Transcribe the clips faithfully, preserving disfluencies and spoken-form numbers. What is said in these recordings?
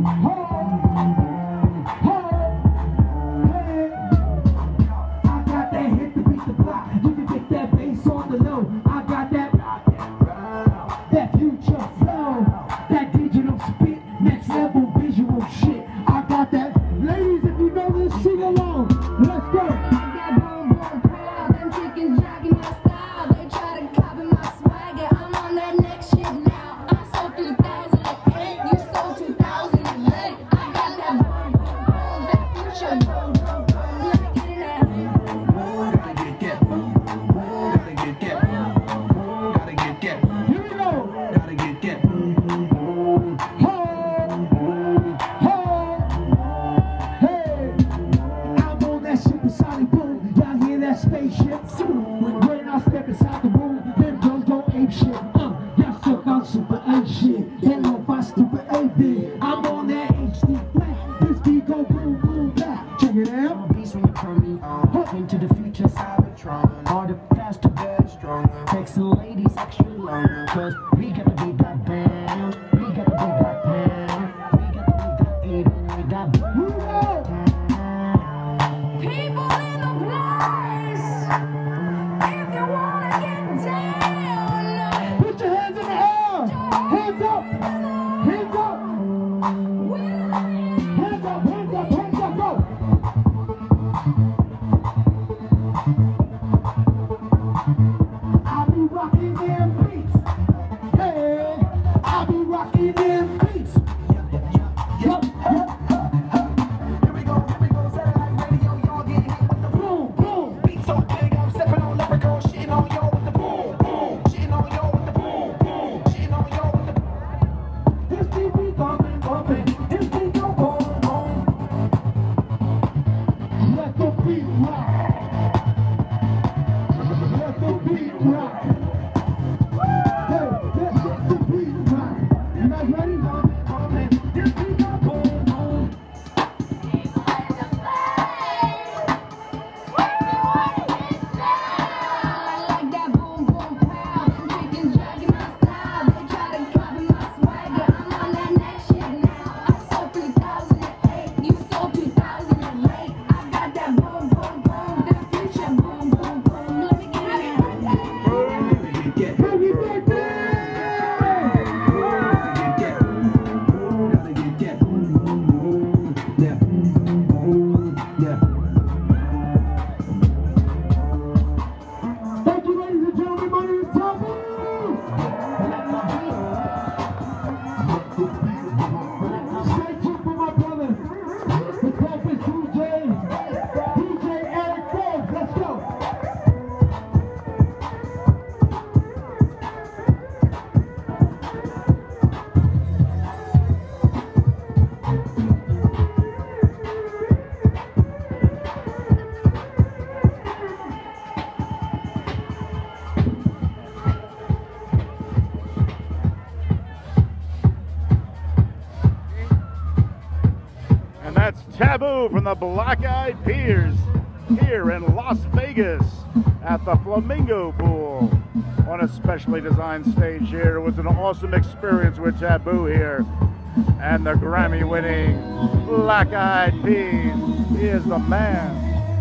Taboo from the Black Eyed Peas here in Las Vegas at the Flamingo pool on a specially designed stage here. It was an awesome experience with Taboo here, and the Grammy winning Black Eyed Peas is the man.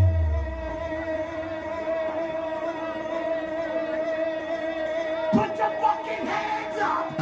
Put your fucking hands up!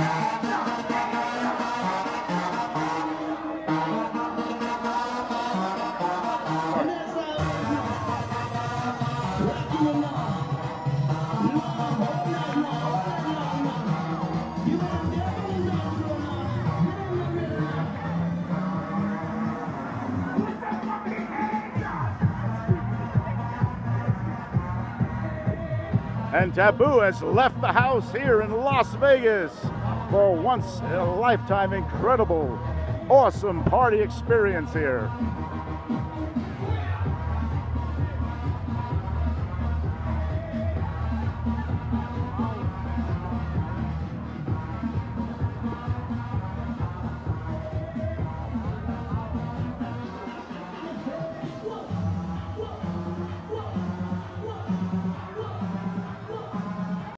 And Taboo has left the house here in Las Vegas for a once in a lifetime incredible, awesome party experience here.